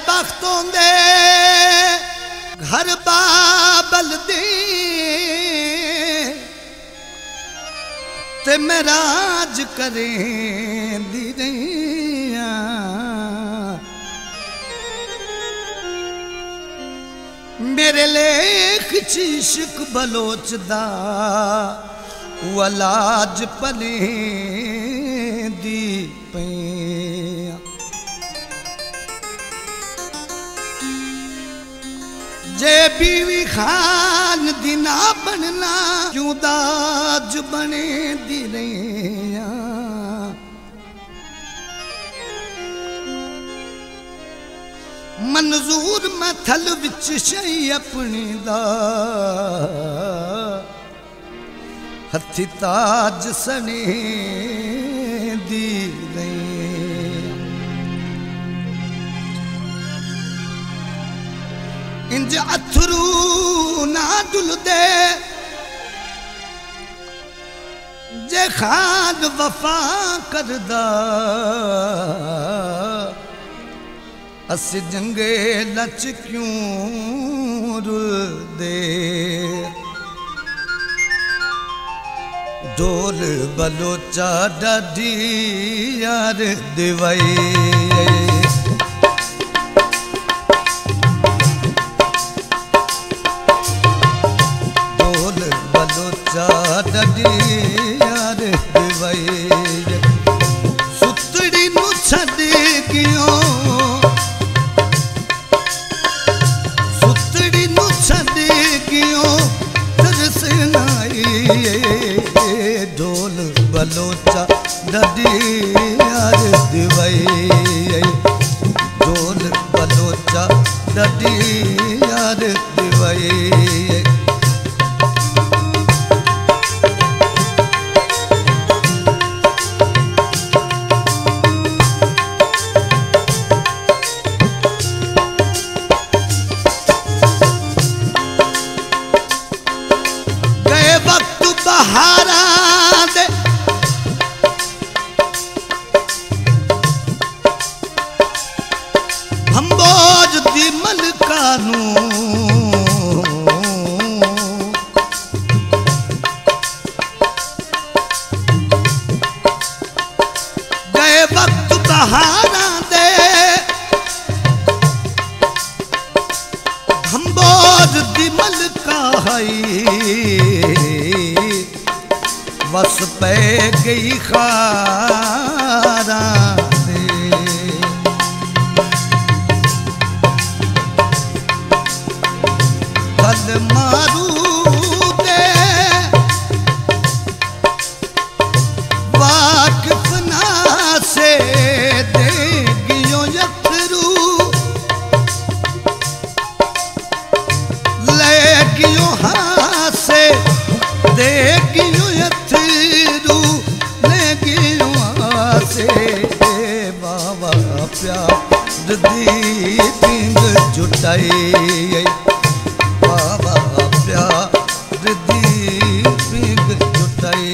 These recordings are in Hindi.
बख्तों दे घर बाबल दे ते मैं राज करें दी रहिया मेरे लेख चीशक बलोच दा वलाज पले दी पैया जे बीवी खान दिना बनना क्यों दाज बने दी रहिया मंजूर मैं थल विच शई अपनी दा हथी ताज सने दी रहिया इंज अथरू ना डुलदे जे खान वफा करदा अस जंगे लच क्यों रुलदे ढोल बलोचा डाडी यार दिवाई डडी यार दिवाई सुतड़ी नू छड़ गियो सुतड़ी नू छड़ गियो तरस नाई ढोल बलोचा डडी यार दिवाई ढोल बलोचा डडी यार दिवाई हम्बोज दी मलकानू गए वक्त बहारा दे हम्बोज दी मलका हई बस पे गई खारा मारू दे वाकिफ ना से दे गियो यथरू ले गियो हाँ से दे गियो यथरू ले गियो हाँ से बाबा प्यार दी पिंग जुटाई बाबा प्यार दी पिंग जुटाई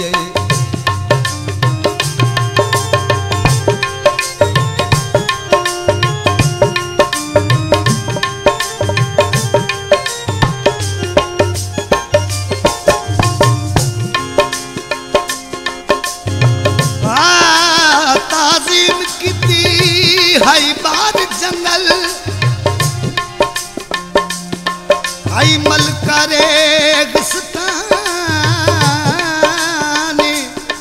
ताजीम की हाई बार जंगल आई मलका रेगिस्तानी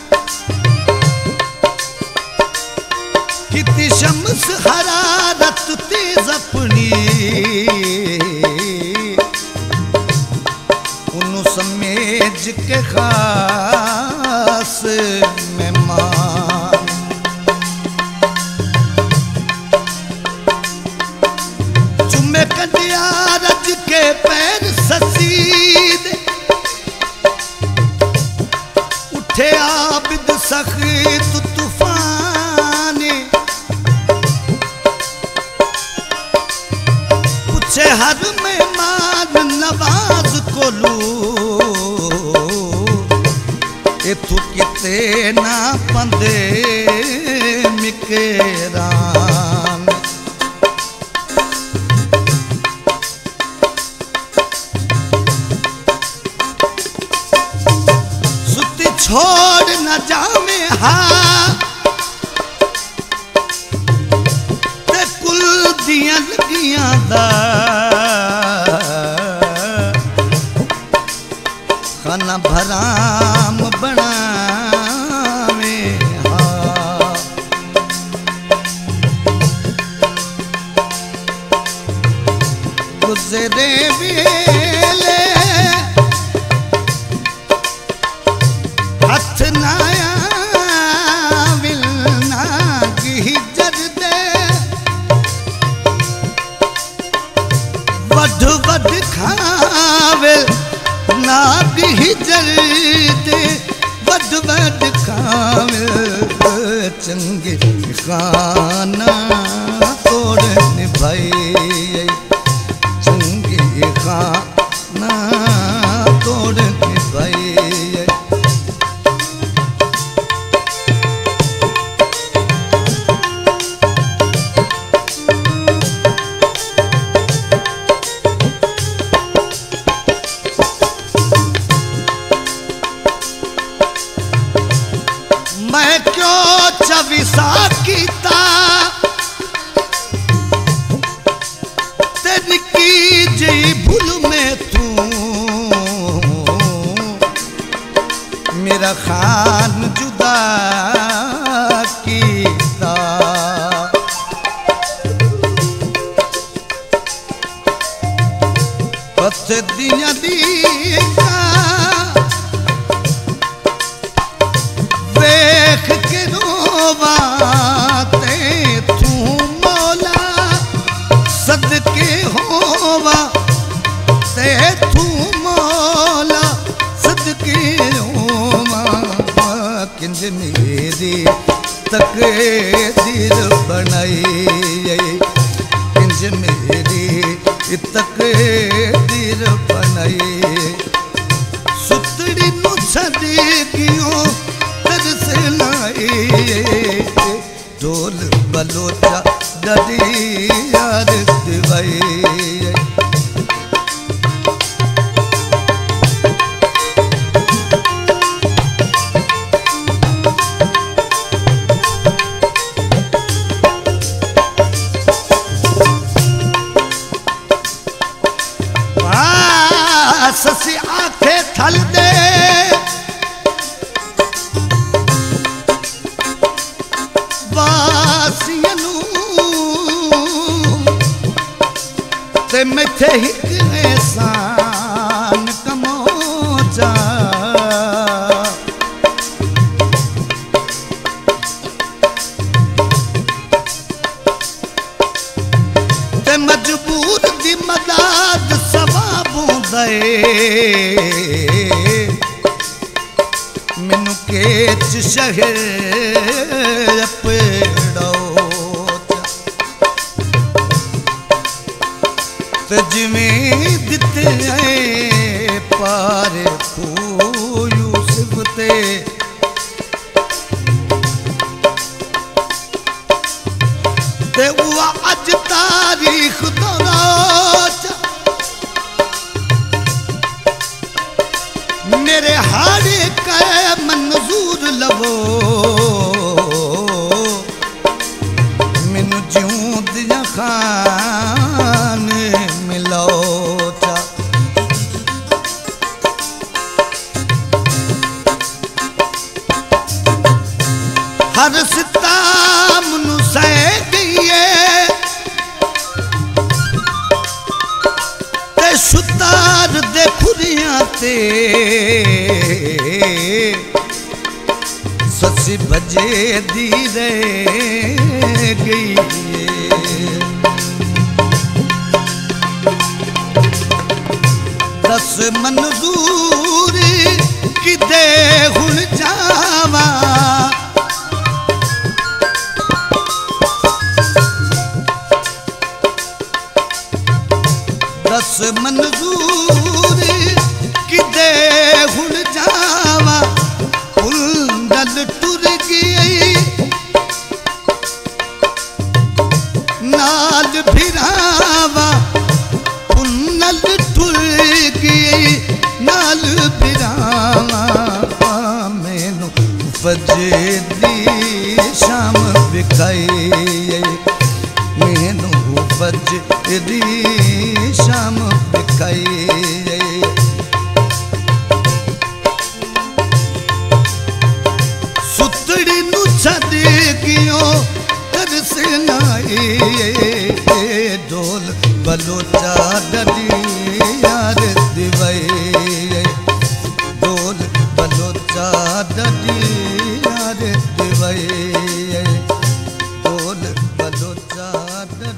कितनी शम्स हरारत तेज अपनी उन्हों समेज के खास मेहमान जुम्मे कदिया रज के पैर ससीद उठे आबिद सखीत तूफानी पूछे हर मेहमान नवाज कोलू इथु किते ना पंदे मिकेरान छोड़ न जावे हाँ ते कुल दियां लगियां दा खाना भराम बनावे हाँ गुजरे वेले हथ नाया विलना गिजर दे वड वड खावे नाग हिजर दे वड वड खावे चंगे खाना तोड़ निभाई चंगे खाना तोड़ निभाई मैं क्यों चविसा कीता तेरी की जी भूल में तू मेरा खान जुदा कीता पत दिया दिया देख के रोवाते तू मौला सदके होवा ते तू मौला सदके होवा किंज मेरी तकदीर बनाई किंज मेरी तकदीर बनाई सुतड़ी नु छड़ी क्यों ढोल बलोचा डरी यार दिवाई ससी आंखें थल दे ते मैथे हिक एहसान कमोचा ते मजबूर दी मदद सवाबों दे मैनू केच शहर पेड़ो जिमें दिते पारे खू यूसुफ ते वो अज तारीख दोराच मेरे हारे का मंजूर लवो मैनू ज्यों दिया खान मिलोचा हर सिताम नू सह गईए ते सुतार दे खुरियां ते ससी बजे दी रह गई दस मंजूर कि दे हुण जावा दस मंजूर कि दे हुण जावा कुंडल टुर गई नाल भिरावा कुंडल टुर गई नाल भिरावा मैं बजे दी शाम बिकाई मैनू बजे दी शाम बिकाई सुतड़ी नू छद गियो तरस नाई ढोल बलोचा डली यार दिवई ढोल बलोचा डली यार दिवई